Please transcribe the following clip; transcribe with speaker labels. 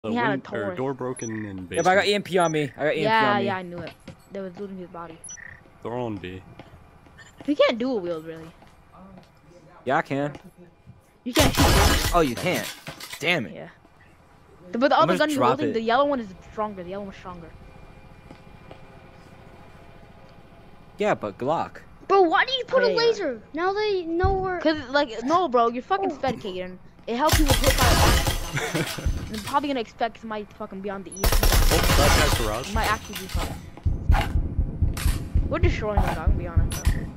Speaker 1: He had a Taurus.
Speaker 2: Door broken in basement.
Speaker 3: Yep, I got EMP on me.
Speaker 1: Yeah, I knew it. They was looting his body.
Speaker 2: They're on B.
Speaker 1: He can't dual wield, really.
Speaker 3: Yeah, I can.
Speaker 1: You can't shoot.
Speaker 3: Oh, you can't. Damn it.
Speaker 1: Yeah. But the other gun you're holding,
Speaker 3: it.
Speaker 1: the yellow one is stronger. The yellow one's stronger.
Speaker 3: Yeah, but Glock.
Speaker 4: Bro, why do you put a laser? Now they know where.
Speaker 1: Cause like no, bro, you're fucking sped, Kaden. It helps you with hip fire. You're probably gonna expect somebody to fucking be on the EMP.
Speaker 2: Oh, that guy's garage.
Speaker 1: Might actually do something. We're destroying them, dog, I'm gonna be honest. Though.